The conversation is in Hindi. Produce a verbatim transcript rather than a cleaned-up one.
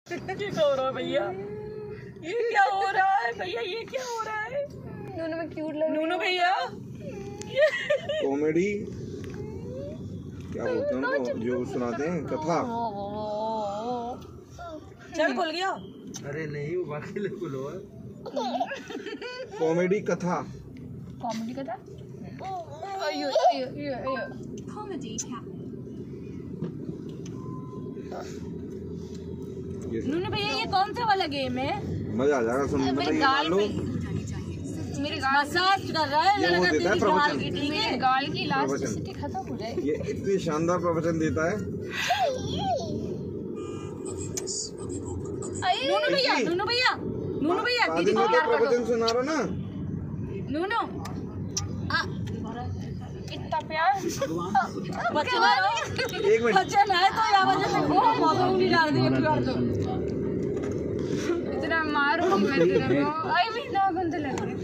ये क्या हो रहा है भैया? ये क्या हो रहा है भैया? ये क्या हो रहा है? नूनू में क्यूट लग नूनू भैया कॉमेडी क्या बोलते हैं उनको जो सुनाते हैं कथा। चल खुल गया। अरे नहीं वो बाकी लोग खुलो है। कॉमेडी कथा। कॉमेडी कथा। अयो अयो अयो अयो कॉमेडी नूनू भैया ये कौन सा वाला गेम है? मजा आ जाएगा सुनने में। ये मान लो मेरे गाल मसाज कर रहा है, ये वो लगा देता है तेरी गाल प्रवचन। की, ठीक मेरे है? गाल की प्रवचन। इलास्टिसिटी खत्म हो जाएगी। ये इतनी शानदार प्रवचन देता है। नूनू भैया नूनू भैया नूनू भैया दीदी को में प्यार कर प्रवचन दो। सुना रहा ना। नूनू इतना प्यार बच्चे मारो। एक मिनट बच्चे ना है तो या वजह से वो मौसम नहीं डाल दिया प्यार तो। इतना मारूंगी मैं तेरे को। आई भी ना गंद लग रही